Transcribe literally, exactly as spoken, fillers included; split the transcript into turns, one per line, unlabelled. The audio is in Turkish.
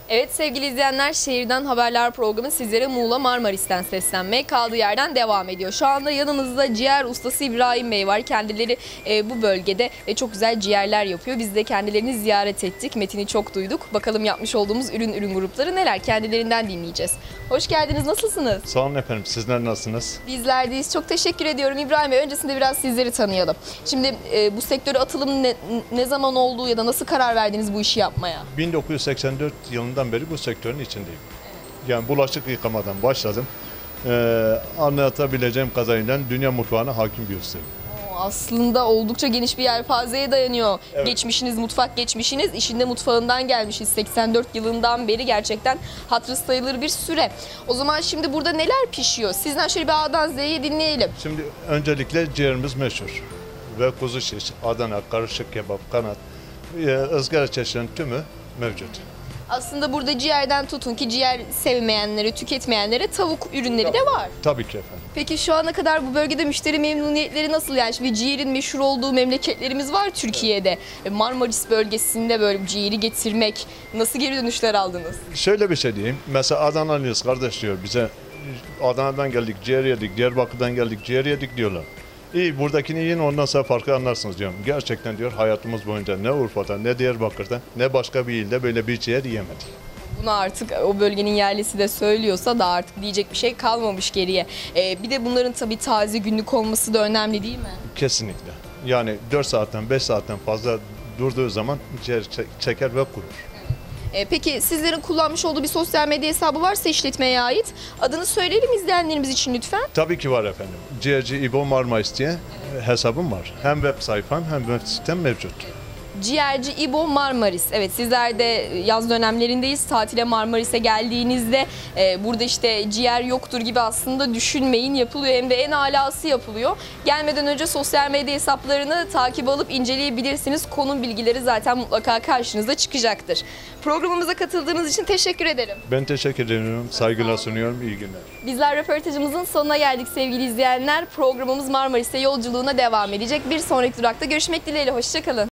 Evet sevgili izleyenler, Şehirden Haberler programı sizlere Muğla Marmaris'ten seslenmeye kaldığı yerden devam ediyor. Şu anda yanımızda ciğer ustası İbrahim Bey var. Kendileri e, bu bölgede e, çok güzel ciğerler yapıyor. Biz de kendilerini ziyaret ettik. Metini çok duyduk. Bakalım yapmış olduğumuz ürün ürün grupları neler, kendilerinden dinleyeceğiz. Hoş geldiniz, nasılsınız?
Sağ olun efendim, sizler nasılsınız?
Bizler deyiz. Çok teşekkür ediyorum İbrahim Bey. Öncesinde biraz sizleri tanıyalım. Şimdi e, bu sektöre atılım ne, ne zaman oldu ya da nasıl karar verdiniz bu işi yapmaya?
bin dokuz yüz seksen dört yılından beri bu sektörün içindeyim. Yani bulaşık yıkamadan başladım. Ee, anlatabileceğim kadarıyla dünya mutfağına hakim bir ustayım.
Aslında oldukça geniş bir yelpazeye dayanıyor.
Evet.
Geçmişiniz, mutfak geçmişiniz, işinde mutfağından gelmişiz. seksen dört yılından beri gerçekten hatırı sayılır bir süre. O zaman şimdi burada neler pişiyor? Sizden şöyle bir A'dan Z'ye dinleyelim.
Şimdi öncelikle ciğerimiz meşhur. Ve kuzu şiş, Adana, karışık kebap, kanat, e, ızgara çeşitlerinin tümü mevcut.
Aslında burada ciğerden tutun ki ciğer sevmeyenlere, tüketmeyenlere tavuk ürünleri de var.
Tabii ki efendim.
Peki şu ana kadar bu bölgede müşteri memnuniyetleri nasıl? Yani şimdi ciğerin meşhur olduğu memleketlerimiz var Türkiye'de. Evet. Marmaris bölgesinde böyle ciğeri getirmek, nasıl geri dönüşler aldınız?
Şöyle bir şey diyeyim. Mesela Adanalıyız kardeş diyor bize. Adana'dan geldik, ciğer yedik, Diyarbakır'dan geldik, ciğer yedik diyorlar. İyi, buradakini yiyin, ondan sonra farkı anlarsınız diyorum. Gerçekten diyor, hayatımız boyunca ne Urfa'da, ne Diyarbakır'da, ne başka bir ilde böyle bir ciğer yiyemedik.
Bunu artık o bölgenin yerlisi de söylüyorsa da artık diyecek bir şey kalmamış geriye. Ee, bir de bunların tabii taze günlük olması da önemli değil mi?
Kesinlikle. Yani dört saatten beş saatten fazla durduğu zaman ciğer çeker ve kurur.
Ee, peki sizlerin kullanmış olduğu bir sosyal medya hesabı varsa işletmeye ait, adını söyleyelim izleyenlerimiz için lütfen.
Tabii ki var efendim. Ciğerci İbo Marmaris diye hesabım var. Hem web sayfam hem web sitem mevcut.
Ciğerci İbo Marmaris. Evet, sizler de yaz dönemlerindeyiz. Tatile Marmaris'e geldiğinizde e, burada işte ciğer yoktur gibi aslında düşünmeyin. Yapılıyor, hem de en alası yapılıyor. Gelmeden önce sosyal medya hesaplarını takip alıp inceleyebilirsiniz. Konum bilgileri zaten mutlaka karşınıza çıkacaktır. Programımıza katıldığınız için teşekkür ederim.
Ben teşekkür ediyorum. Saygılar sunuyorum. İyi günler.
Bizler röportajımızın sonuna geldik sevgili izleyenler. Programımız Marmaris'e yolculuğuna devam edecek. Bir sonraki durakta görüşmek dileğiyle. Hoşça kalın.